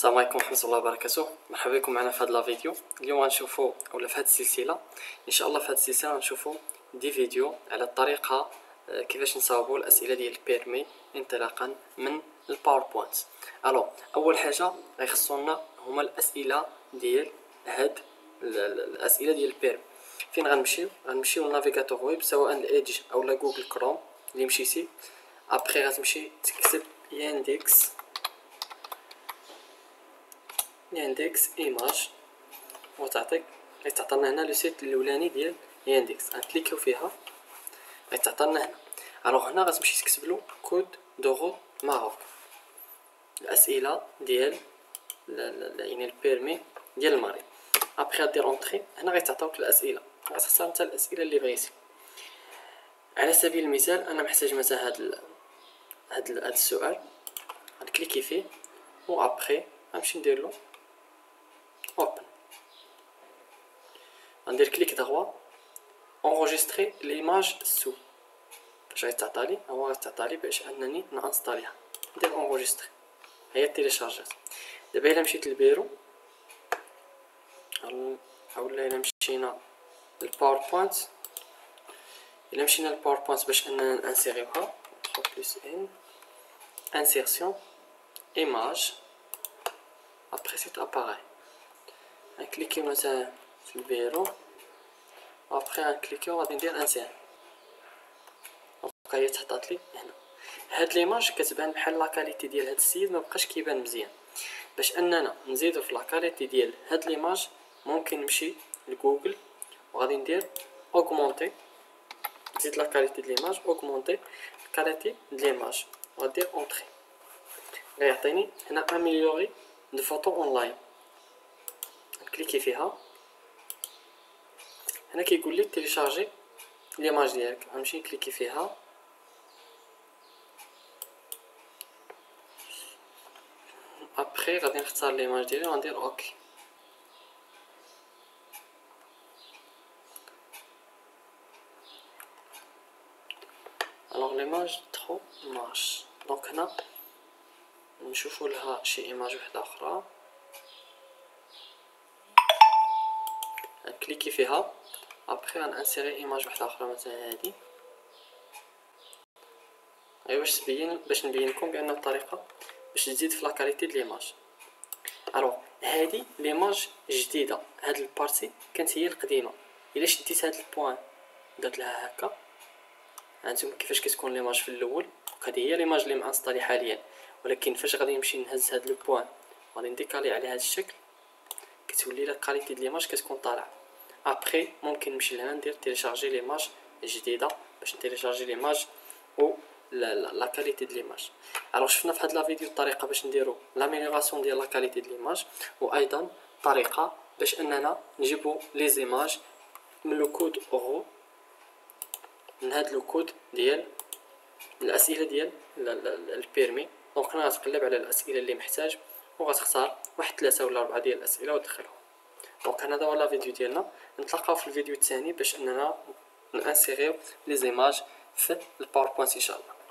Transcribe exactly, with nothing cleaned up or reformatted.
السلام عليكم ورحمه الله وبركاته. مرحبا بكم معنا في هذا الفيديو. اليوم غنشوفوا ولا في هذه السلسله ان شاء الله في هذه السلسله غنشوفوا دي فيديو على الطريقه كيفاش نصاوبوا الاسئله ديال البيرمي انطلاقا من الباوربوينت. الو اول حاجه غيخصونا هما الاسئله ديال هاد الاسئله ديال البيرمي. فين غنمشيو؟ غنمشيو للنافيغاتور ويب سواء الايدج او لا جوجل كروم اللي مشيتي. ابري غتمشي تكتب ياندكس ياندكس ايماج وتعطيك غيتعطينا هنا لو سيت الاولاني ديال ياندكس. غنكليكيو فيها غيتعطينا هنا. الوغ هنا غتمشي تكتب له كود دوغو ماروك الاسئله ديال يعني البيرمي ديال المغرب. ابري غدير اونطري. هنا غيتعطيوك الاسئله، غتختار انت الاسئله اللي بغيتي. على سبيل المثال انا محتاج مثلا هاد ال... هاد ال... هاد السؤال. غنكليكي فيه و ابري غنمشي ندير له اوبن. غندير كليك دغوا انغوجيستري ليماج سو باش غيتعطى لي هو غيتعطى لي باش انني نانستاليها. ندير انغوجيستري هي تيليشارجات. دابا الا مشيت للبيرو اولا الا مشينا للباوربوينت الا مشينا للباوربوينت باش اننا نانسيريوها ثلاثة بلس ان انسيرسيون ايماج ابري سيت اباراي. غنكليكيو مثلا في البيرو ابري غنكليكيو غادي ندير انسير. هي تحطات لي هنا. هاد ليماج كتبان بحال لا كاليتي ديال هاد السيد ما بقاش كيبان مزيان. باش اننا نزيدو في لا كاليتي ديال هاد ليماج ممكن نمشي لجوجل وغادي ندير اوغمونتي نزيد لا كاليتي ديال ليماج اوغمونتي كاليتي ديال ليماج وغادير اونطري. غيعطيني هنا اميليوري دو فوتو اونلاين. نكليكي فيها. هنا كيقول لي تيليشارجي ليماج ديالك. غنمشي نكليكي فيها ابري غادي نختار ليماج ديالي وغندير اوكي. الوغ ليماج ترو مارش. دونك هنا نشوفوا لها شي ايماج وحده اخرى. نكليكي فيها ابري غنانسيري ايماج وحده اخرى مثلا هادي. ايوا باش تبين باش نبين لكم بان الطريقه باش تزيد في لا كاليتي د ليماج. الوغ هادي ليماج جديده. هاد البارتي كانت هي القديمه. الا شديت هاد البوين درت لها هكا هانتوما كيفاش كتكون ليماج في الاول. هذه هي ليماج اللي مانستالي حاليا، ولكن فاش غادي نمشي نهز هاد لو بوين غادي نديكالي على هاد الشكل كتولي لا كاليتي د ليماج كتكون طالعه. ابري ممكن نمشي لهنا ندير تيليشارجي ليماج جديده باش نتيليشارجي ليماج و لا لا كاليتي د ليماج. الوغ شفنا في هاد لا فيديو الطريقه باش نديرو لاميليوراسيون ديال لا كاليتي د ليماج، وايضا طريقه باش اننا نجيبو لي زيماج من لو كود اورو من هاد لو كود ديال الاسئله ديال البيرمي. دونك انا غتقلب على الاسئله اللي محتاج وغتختار واحد ثلاثه ولا اربعه ديال الاسئله وتدخلهم. دونك هذا هو لا فيديو ديالنا. نتلاقاو في الفيديو الثاني باش اننا نانسيريو لي زيماج في الباوربوينت ان شاء الله.